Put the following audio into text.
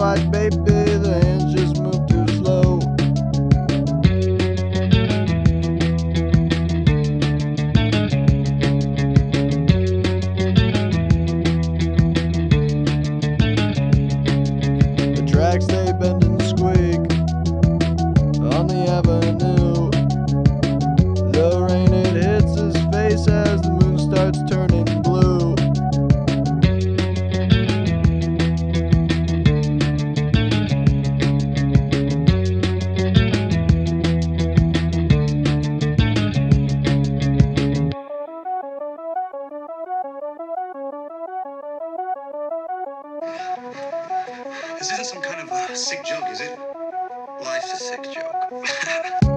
wide, baby, the hands just move too slow. The tracks they bend and squeak on the avenue. The rain it hits his face as the moon starts turning blue. This isn't some kind of sick joke, is it? Life's a sick joke.